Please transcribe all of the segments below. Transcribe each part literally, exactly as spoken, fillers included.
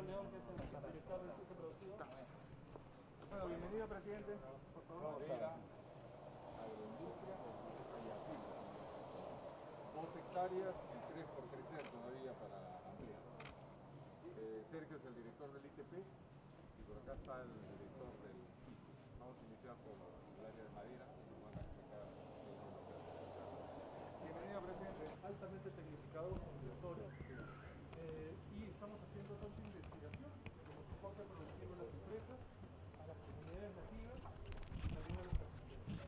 León, que es el director del Instituto Productivo. Bueno, bienvenido, presidente, por favor. Madera, agroindustria y asilo. Dos hectáreas y tres por crecer todavía para ampliar. Eh, Sergio es el director del I T P y por acá está el director del S I C. Vamos a iniciar por el área de madera y nos van a explicar qué es lo que hace. Bienvenido, presidente. Altamente tecnificado con directores. Eh, y estamos haciendo tanta investigación como soporte productivo a las empresas, a las comunidades nativas y también a los campesinos.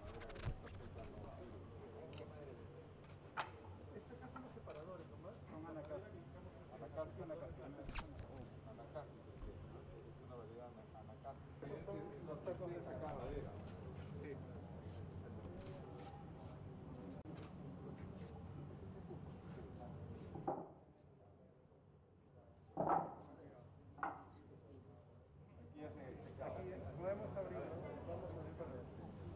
Esta acá son los separadores, nomás. Son anacardios. Anacardio, anacardio. Anacardio, es una variedad anacardio. Los tacos de sacar madera. Sí. Aquí ya se, se acaba. Aquí podemos abrir, ¿no? Vamos a abrir para ver.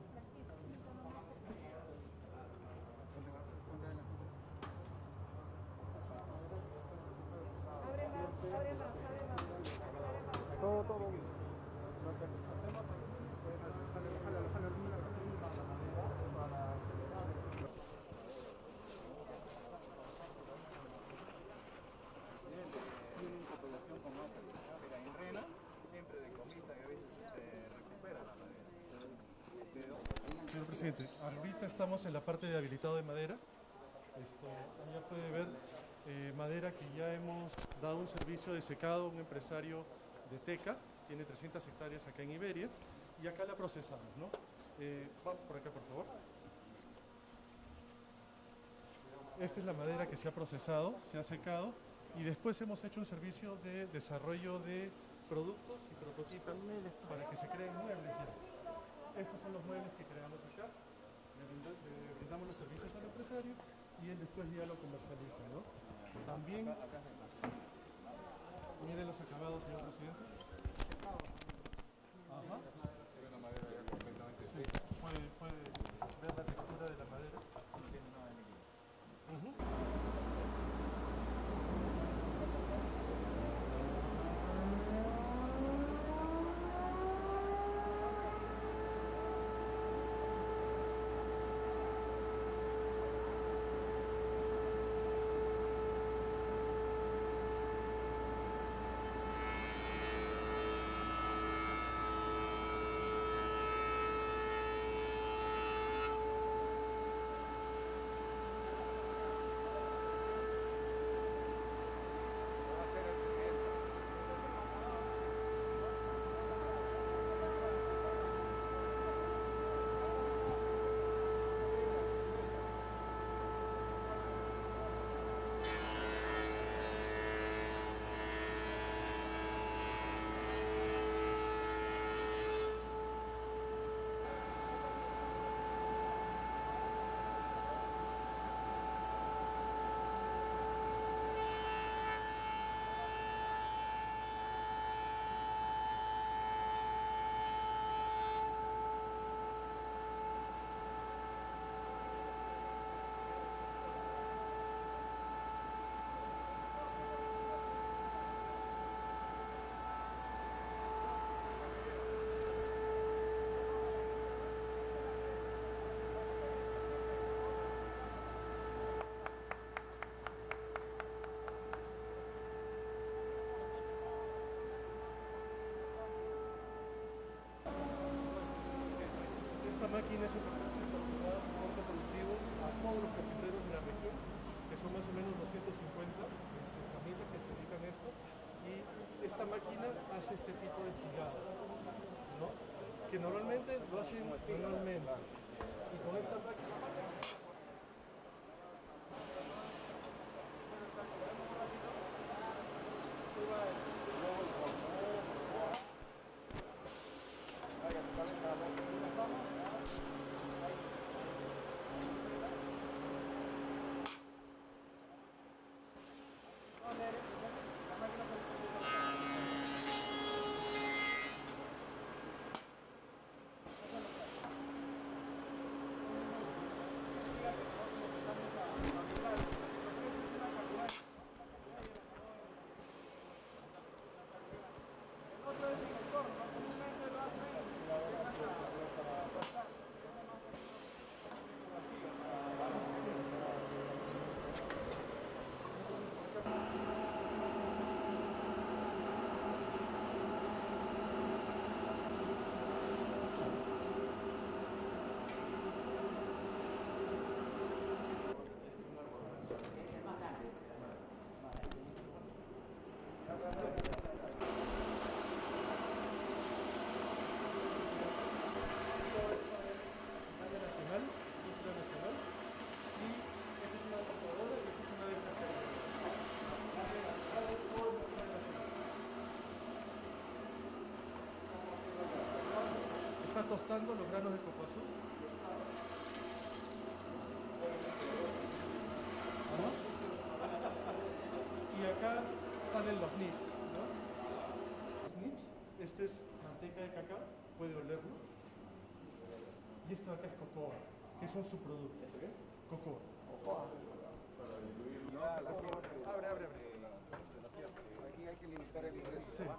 Abre más, abre más, abre más. Todo, todo bien. Lo que hacemos para acelerar. Tienen cooperación con otras, pero en Rena, siempre de comida y a veces se recupera la madera. Señor presidente, ahorita estamos en la parte de habilitado de madera. Esto, ya puede ver eh, madera que ya hemos dado un servicio de secado a un empresario de Teca, tiene trescientas hectáreas acá en Iberia, y acá la procesamos, ¿no? Eh, vamos por acá, por favor. Esta es la madera que se ha procesado, se ha secado, y después hemos hecho un servicio de desarrollo de productos y prototipos para que se creen muebles ya. Estos son los muebles que creamos acá, le brindamos los servicios al empresario y él después ya lo comercializa, ¿no? También, miren los acabados, señor presidente. Ajá. Es una madera ya completamente Sí, seca. puede, puede ver la textura de la madera. Uh-huh. Esta máquina es importante para dar soporte productivo a todos los carpinteros de la región, que son más o menos doscientas cincuenta este, familias que se dedican a esto, y esta máquina hace este tipo de pigado, ¿no? Que normalmente lo hacen manualmente, y con esta máquina... tostando los granos de coco azul. ¿No? Y acá salen los nips, ¿no? Los nips, este es manteca de cacao, puede olerlo. Y esto de acá es cocoa, que es un subproducto. Cocoa. Abre, abre, abre. Aquí hay que limitar el ingreso. Sí.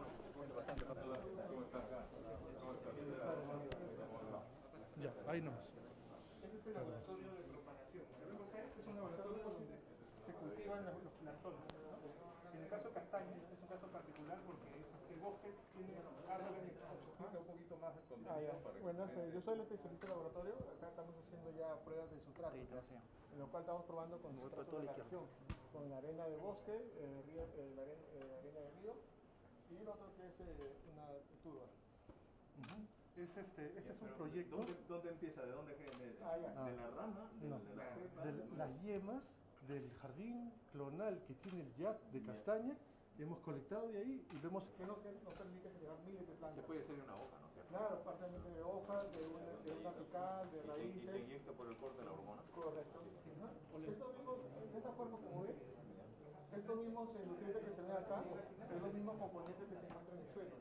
Ya, ahí nomás. Este es el laboratorio de propagación. Este es un laboratorio donde se cultivan los, los plantones, ¿no? En el caso de castaña, este es un caso particular porque el bosque tiene árboles de Explica un poquito más el contexto Ah, ya. para que Bueno, la gente- yo soy el especialista de laboratorio. Acá estamos haciendo ya pruebas de sustrato, en lo cual estamos probando con sustratos de la región, con arena de bosque, eh, río, eh, la arena, eh, arena de río, y el otro que es eh, una turba. Es este, este es un proyecto. ¿Dónde, ¿Dónde empieza? ¿De dónde viene? Ah, ya. ¿De la rama? ¿De, No, de la cepa? de las yemas del jardín clonal que tiene el Y A P de castaña, hemos colectado de ahí y vemos Que no, que nos permite generar miles de Se plantas. puede hacer una hoja, ¿no? Claro, parcialmente de hojas, de una, de una apical, de Y se, y se raíces. inyecta por el corte de la hormona. Correcto. Estos mismos, de esta forma como ven, estos mismos eh, nutrientes que se ven acá, son los mismos componentes que se encuentran en el suelo.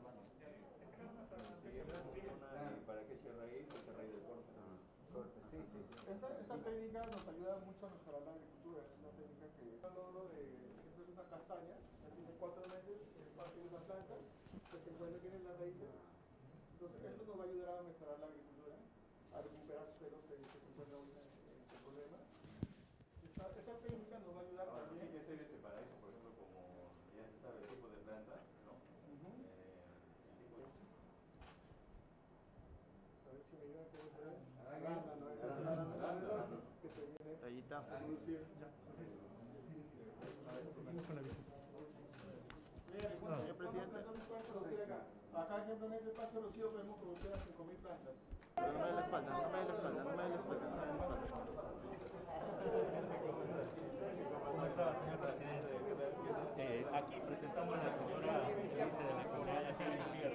¿Y para qué se raíz? Se raíz del corte. Corte, sí, sí. Esta, esta técnica nos ayuda mucho a mejorar la agricultura. Es una técnica que el logro de ejemplo, es una castaña, ya tiene cuatro meses, es parte de una planta, que se encuentra aquí en las raíces. Entonces, esto nos va a ayudar a mejorar la agricultura, a recuperar suelos que se encuentran ahorita en este problema. Esta, esta técnica nos va a ayudar Ahora, también. tiene que ser este para eso, por ejemplo, como ya se sabe el tipo de planta, ¿no? Ujú. Eh, el tipo de... A ver si me ayuda con esta aranda, ¿no? Esta es la aranda que se viene a producir. seguimos con la visita. Ah. Entonces pueden producir acá. Acá simplemente espacio reducido podemos producir a cinco mil plantas. No me dé la espalda, no me dé la espalda, no me dé la espalda, no me dé la espalda. ¿Cómo está, señor presidente? Eh, aquí presentamos a la señora que dice de la comunidad de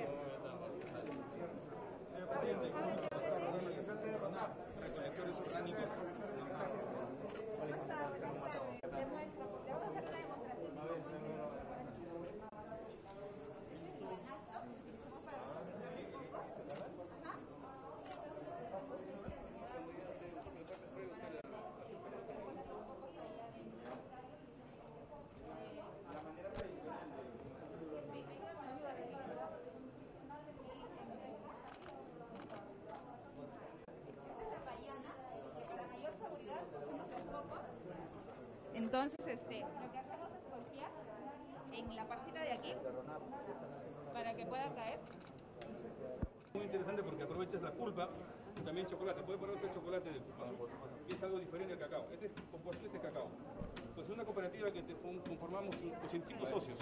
Señor presidente, ¿cómo está? Representante de RONAP, recolectores orgánicos. Le muestro, le vamos a hacer una demostración. A ver, primero. Entonces, este, lo que hacemos es golpear en la partita de aquí para que pueda caer. Muy interesante porque aprovechas la pulpa y también chocolate. Puede ponerse el chocolate del azul, y es algo diferente al cacao. Este es compuesto de cacao. Pues es una cooperativa que te conformamos ochenta y cinco socios.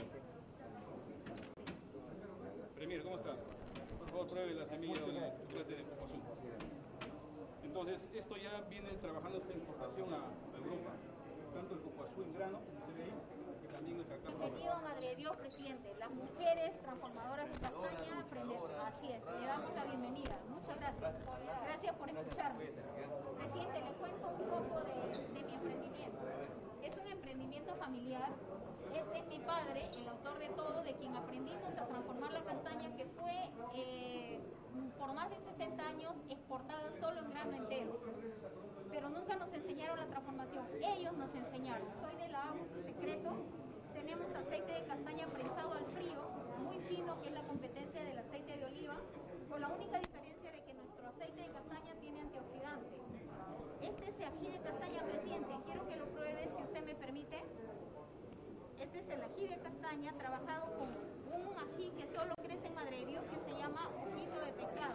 Premier, ¿cómo está? Por favor, pruebe la semilla del chocolate de coco azul. Entonces, esto ya viene trabajándose en importación a, a Europa. Tanto el coco azul en grano, como se ve ahí, que también el cacao. Bienvenido a Madre de Dios, presidente. Las mujeres transformadoras de castaña aprenden. Así es, le damos la bienvenida. Muchas gracias. Gracias por escucharme. Presidente, le cuento un poco de, de mi emprendimiento. Es un emprendimiento familiar. Este es mi padre, el autor de todo, de quien aprendimos a transformar la castaña, que fue eh, por más de sesenta años exportada solo en grano entero. Pero nunca nos enseñaron la transformación, ellos nos enseñaron. Soy de la A B U, su secreto. Tenemos aceite de castaña prensado al frío, muy fino, que es la competencia del aceite de oliva, con la única diferencia de que nuestro aceite de castaña tiene antioxidante. Este es el ají de castaña, presidente, quiero que lo pruebe, si usted me permite. Este es el ají de castaña trabajado con un ají que solo crece en Madre de Dios, que se llama ojito de pescado.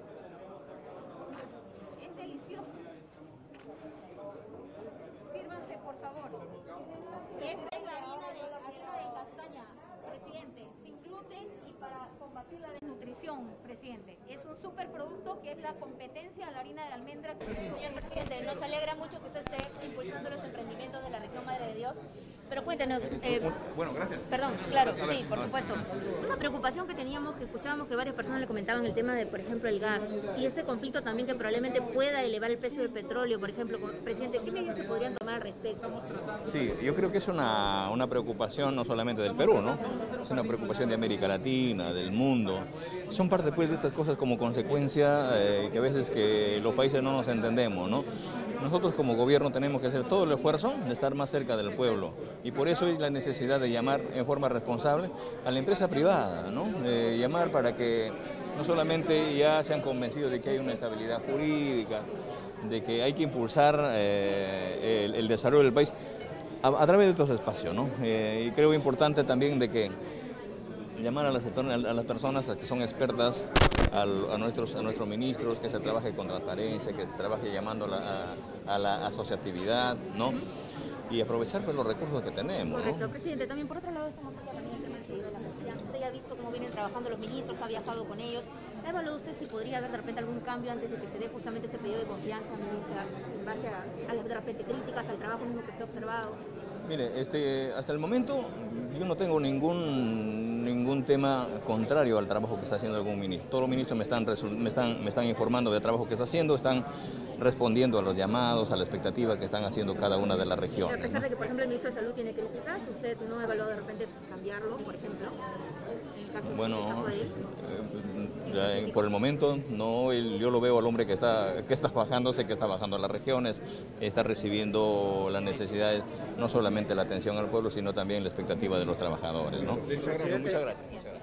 Es delicioso. Sírvanse, por favor. Esta es la harina de, harina de castaña, presidente, sin gluten y para combatir la desnutrición, presidente. Es un superproducto que es la competencia a la harina de almendra. Señor presidente, nos alegra mucho que usted esté impulsando los emprendimientos de la región Madre de Dios. Pero cuéntenos, eh, bueno, gracias. Perdón, claro, sí, por supuesto. Una preocupación que teníamos, que escuchábamos que varias personas le comentaban el tema de, por ejemplo, el gas y este conflicto también que probablemente pueda elevar el precio del petróleo, por ejemplo. Presidente, ¿qué medidas se podrían tomar al respecto? Sí, yo creo que es una, una preocupación no solamente del Perú, ¿no? Es una preocupación de América Latina, del mundo. Son parte pues de estas cosas como consecuencia eh, que a veces que los países no nos entendemos, ¿no? Nosotros como gobierno tenemos que hacer todo el esfuerzo de estar más cerca del pueblo y por eso hay la necesidad de llamar en forma responsable a la empresa privada, ¿no? Eh, llamar para que no solamente ya se han convencido de que hay una estabilidad jurídica, de que hay que impulsar eh, el, el desarrollo del país a, a través de estos espacios, ¿no? Eh, y creo importante también de que llamar a las, a las personas que son expertas, a, a, nuestros, a nuestros ministros, que se trabaje con transparencia, que se trabaje llamando a la, a la asociatividad, ¿no? Y aprovechar pues, los recursos que tenemos, Correcto, ¿no? Presidente. También por otro lado estamos aquí también el tema del seguido de la confianza. Usted ya ha visto cómo vienen trabajando los ministros, ha viajado con ellos. ¿Ha evaluado usted si podría haber de repente algún cambio antes de que se dé justamente este periodo de confianza, en base a, a las de repente críticas, al trabajo mismo que se ha observado? Mire, este, hasta el momento yo no tengo ningún, ningún tema contrario al trabajo que está haciendo algún ministro. Todos los ministros me están, me están, me están informando del trabajo que está haciendo, están respondiendo a los llamados, a la expectativa que están haciendo cada una de las regiones. A pesar de que, por ejemplo, el ministro de Salud tiene críticas, ¿usted no ha evaluado de repente cambiarlo, por ejemplo? En el caso, bueno, en el caso de él. Eh, por el momento no, el, yo lo veo al hombre que está, que está bajando, sé que está bajando a las regiones, está recibiendo las necesidades, no solamente la atención al pueblo, sino también la expectativa de los trabajadores, ¿no? Muchas gracias. Muchas gracias.